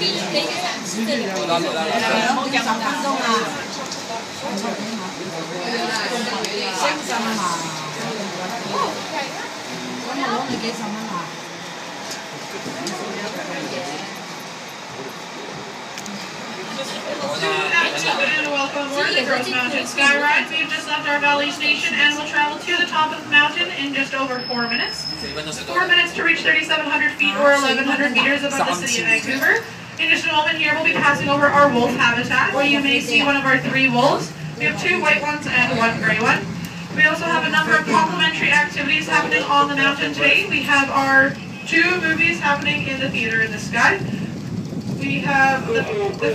And welcome aboard the Grouse Mountain Skyride. We've just left our valley station and will travel to the top of the mountain in just over 4 minutes. 4 minutes to reach 3,700 feet or 1,100 meters above the city of Vancouver. In just a moment here, we'll be passing over our wolf habitat, where you may see one of our 3 wolves. We have 2 white ones and 1 gray one. We also have a number of complimentary activities happening on the mountain today. We have our 2 movies happening in the theater in the sky. We have the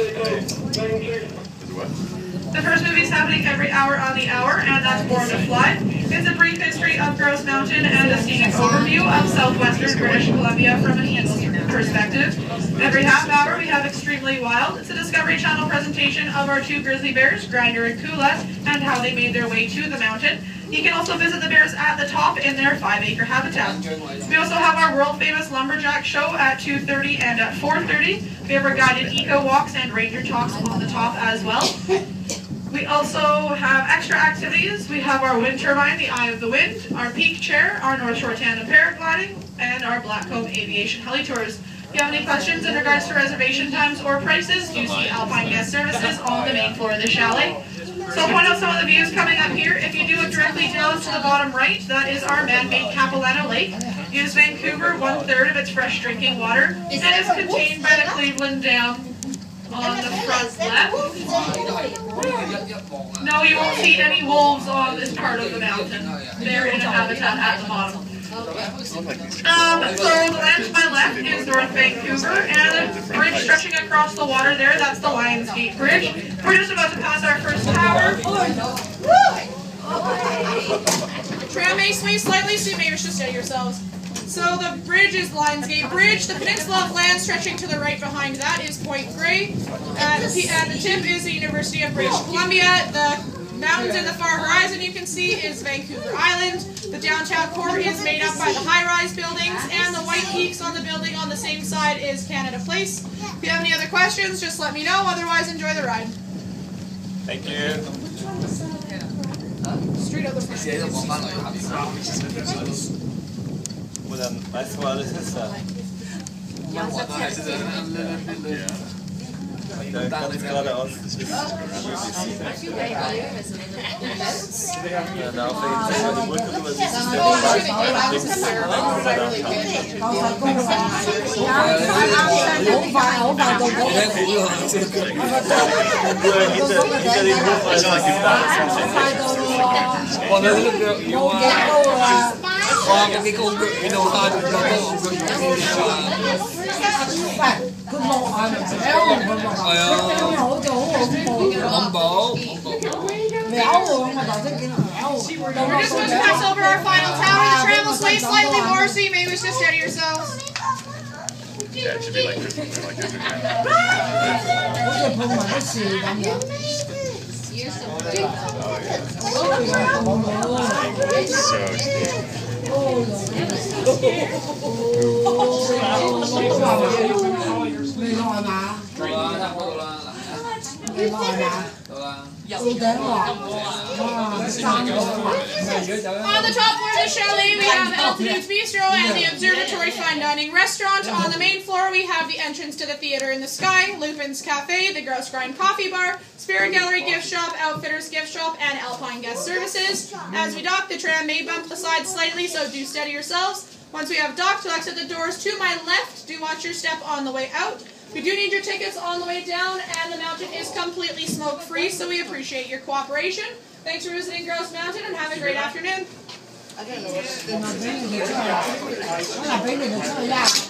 first movie is happening every hour on the hour, and that's Born to Fly. It's a brief history of Grouse Mountain and a scenic overview of southwestern British Columbia from an eagle's perspective. Every half hour we have Extremely Wild. It's a Discovery Channel presentation of our 2 grizzly bears, Grinder and Kula, and how they made their way to the mountain. You can also visit the bears at the top in their 5-acre habitat. We also have our world-famous lumberjack show at 2:30 and at 4:30. We have our guided eco walks and ranger talks on the top as well. We also have extra activities. We have our wind turbine, the Eye of the Wind, our peak chair, our North Shore tandem paragliding, and our Blackcomb Aviation heli tours. If you have any questions in regards to reservation times or prices, do see Alpine Guest Services on the main floor of the chalet. So I'll point out some of the views coming up here. If you do look directly down to the bottom right, that is our man-made Capilano Lake. It gives Vancouver 1/3 of its fresh drinking water, and is contained by the Cleveland Dam on the front left. No, you won't see any wolves on this part of the mountain. They're in a habitat at the bottom. So the land to my left is North Vancouver, and the bridge stretching across the water there, that's the Lions Gate Bridge. We're just about to pass our first tower. Tram may sway slightly, so you may wish to steady yourselves. So the bridge is Lions Gate Bridge. The peninsula of land stretching to the right behind that is Point Grey. And the tip is the University of British Columbia. The mountains in the far horizon you can see is Vancouver Island. The downtown core is made up by the high-rise buildings, and the white peaks on the building on the same side is Canada Place. If you have any other questions, just let me know. Otherwise, enjoy the ride. Thank you. Straight up the front. Und dann weißt du, wo alles ist da. Da kommt geradeaus. Ja, da auf der Brücke rüber siehst du cái con bị đồ hơn ông bố. We're just going to pass over our final tower. The tram will sway slightly more, so you may wish to steady yourselves. Yeah, it should be like this. On the top floor of the chalet, we have Altitude's Bistro and the Observatory Fine Dining Restaurant. On the main floor, we have the entrance to the Theater in the Sky, Lupin's Cafe, the Grouse Grind Coffee Bar, Spirit Gallery Gift Shop, Outfitters Gift Shop, and Alpine Guest Services. As we dock, the tram may bump the side slightly, so do steady yourselves. Once we have docked, to exit the doors to my left, do watch your step on the way out. We do need your tickets on the way down, and the mountain is completely smoke-free, so we appreciate your cooperation. Thanks for visiting Grouse Mountain, and have a great afternoon.